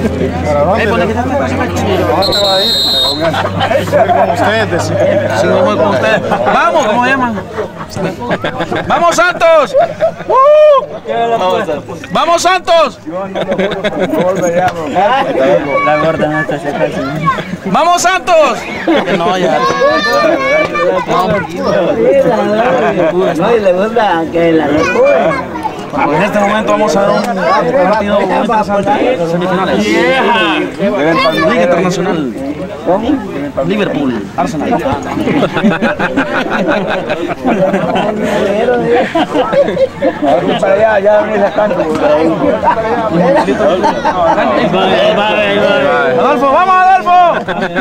Con ustedes. Sí, voy con ustedes. Vamos, ¿cómo se llaman? ¡Vamos, Santos! ¡Vamos, Santos! La gorda no está secando. ¡Vamos, Santos! No, ya. No, y le gusta que la locura. Bueno, en este momento vamos a ver un partido muy interesante. Semifinales. Liga Internacional. Liverpool, Arsenal. Para allá, ya venís sacando. Adolfo, vamos, Adolfo.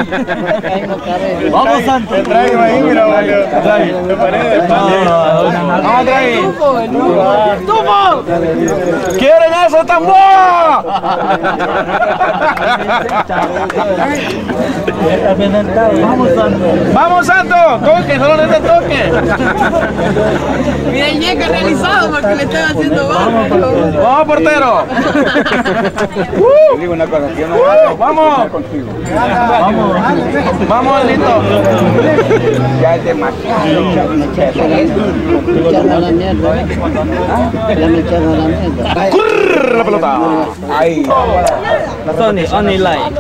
Vamos, Santos. Te traigo ahí, mira, Vamos, trae. ¿Quieren eso, tambor? Vamos, Santos. Vamos, Santos. Toque, solo necesita toque. Mira el ñeca realizado porque le están haciendo gol. Vamos, portero. Digo una cosa, que yo no Vamos. Vamos, listo. ya es demasiado. La mierda. Ya me echaron la mierda. Corre la pelota. Ahí. Sony, only line.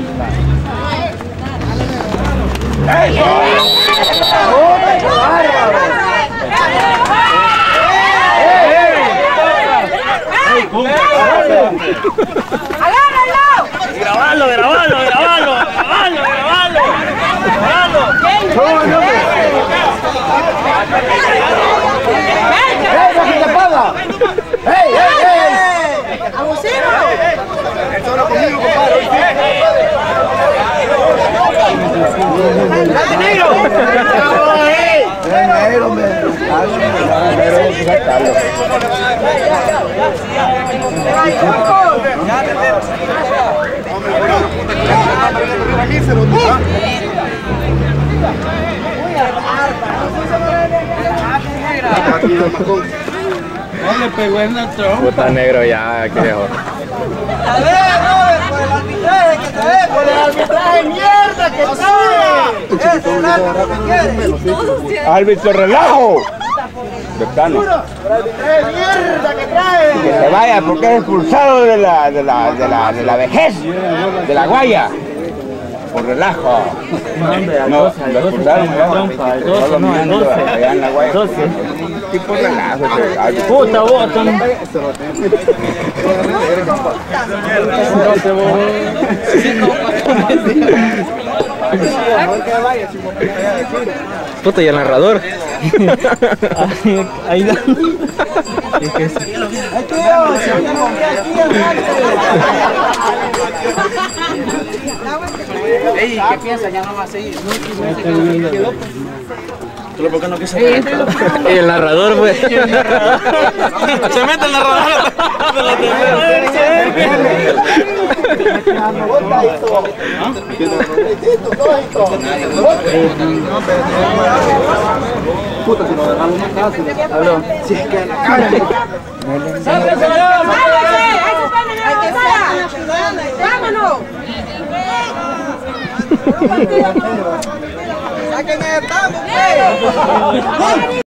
¡Agárralo! Grabalo. ¡Abusivo! No le pegó en la trompa. Puta negro ya, que dejó. A ver, no, por el arbitraje que trae, por el arbitraje mierda que trae. Ese es algo que quiere. Árbitro, relajo. Decano. Por el arbitraje mierda que trae. Que se vaya porque es expulsado de la vejez, de la guaya. Por relajo. No, lo expulsaron. Trompa, el 12, no, el 12. Allá en la guaya. 12. Tipo relajo. Puta botón. Puta, y el narrador. Ahí da. Ey, ¿qué piensa? Ya no va a seguir. ¿Pero por qué no quiso? Y el narrador, pues. Se mete el narrador. Puta, si nos dejamos una casa. Si es que la cara. ¡Vámonos! ¡Saquen el tambo,